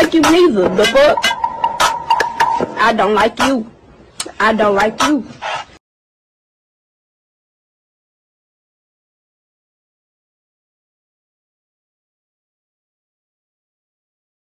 like you neither. The fuck? I don't like you. I don't like you.